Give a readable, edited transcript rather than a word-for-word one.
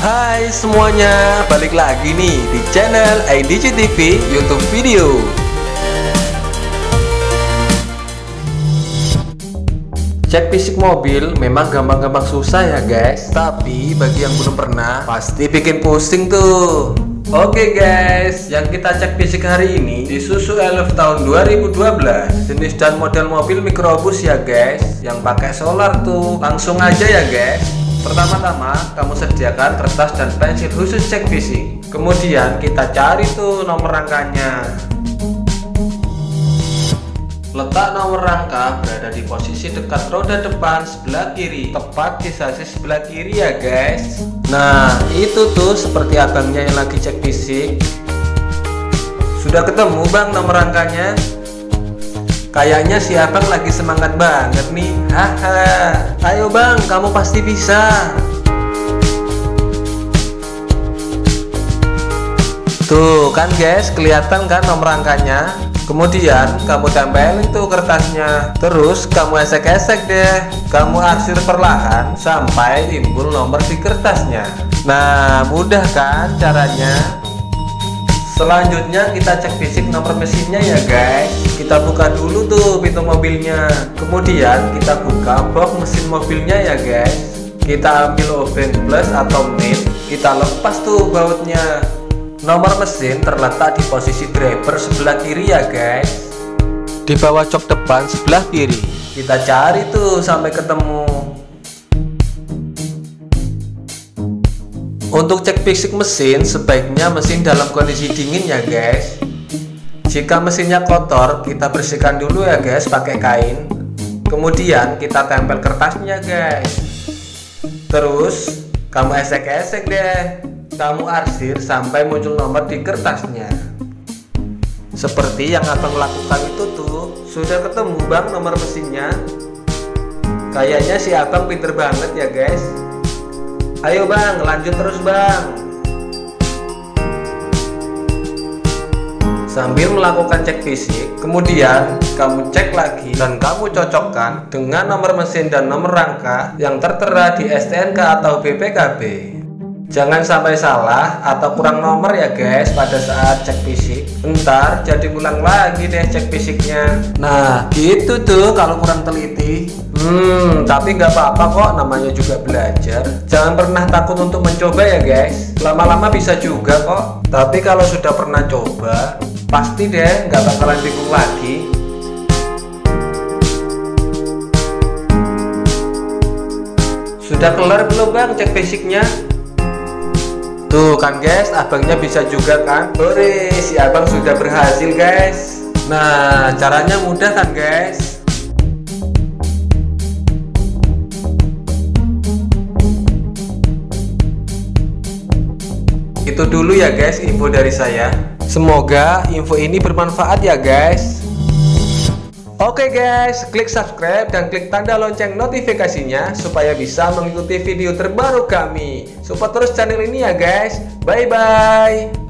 Hai semuanya, balik lagi nih di channel IDC TV YouTube video. Cek fisik mobil memang gampang-gampang susah ya guys, tapi bagi yang belum pernah pasti bikin pusing tuh. Oke guys, yang kita cek fisik hari ini Isuzu Elf tahun 2012, jenis dan model mobil mikrobus ya guys, yang pakai solar tuh. Langsung aja ya guys. Pertama-tama kamu sediakan kertas dan pensil khusus cek fisik. Kemudian kita cari tuh nomor rangkanya. Letak nomor rangka berada di posisi dekat roda depan sebelah kiri, tepat di sasis sebelah kiri ya guys. Nah itu tuh seperti abangnya yang lagi cek fisik. Sudah ketemu bang nomor rangkanya? Kayaknya si abang lagi semangat banget nih. Haha. Ayo bang, kamu pasti bisa. Tuh kan guys, kelihatan kan nomor rangkanya. Kemudian kamu tempelin tuh kertasnya. Terus kamu esek-esek deh. Kamu arsir perlahan sampai timbul nomor di kertasnya. Nah, mudah kan caranya? Selanjutnya kita cek fisik nomor mesinnya ya guys. Kita buka dulu tuh pintu mobilnya. Kemudian kita buka box mesin mobilnya ya guys. Kita ambil obeng plus atau min. Kita lepas tuh bautnya. Nomor mesin terletak di posisi driver sebelah kiri ya guys, di bawah jok depan sebelah kiri. Kita cari tuh sampai ketemu. Untuk cek fisik mesin, sebaiknya mesin dalam kondisi dingin ya guys. Jika mesinnya kotor, kita bersihkan dulu ya guys pakai kain. Kemudian kita tempel kertasnya guys. Terus kamu esek-esek deh. Kamu arsir sampai muncul nomor di kertasnya. Seperti yang abang lakukan itu tuh. Sudah ketemu bang nomor mesinnya? Kayaknya si abang pinter banget ya guys. Ayo bang, lanjut terus bang. Sambil melakukan cek fisik, kemudian kamu cek lagi dan kamu cocokkan dengan nomor mesin dan nomor rangka yang tertera di STNK atau BPKB. Jangan sampai salah atau kurang nomor ya guys pada saat cek fisik. Ntar jadi ulang lagi deh cek fisiknya. Nah gitu tuh kalau kurang teliti. Tapi nggak apa-apa kok, namanya juga belajar. Jangan pernah takut untuk mencoba ya guys. Lama-lama bisa juga kok. Tapi kalau sudah pernah coba, pasti deh nggak bakalan bingung lagi. Sudah kelar belum bang cek fisiknya? Tuh kan guys, abangnya bisa juga kan. Hore, si abang sudah berhasil guys. Nah caranya mudah kan guys. Itu dulu ya guys info dari saya. Semoga info ini bermanfaat ya guys. Oke guys, klik subscribe dan klik tanda lonceng notifikasinya supaya bisa mengikuti video terbaru kami. Support terus channel ini ya guys. Bye bye.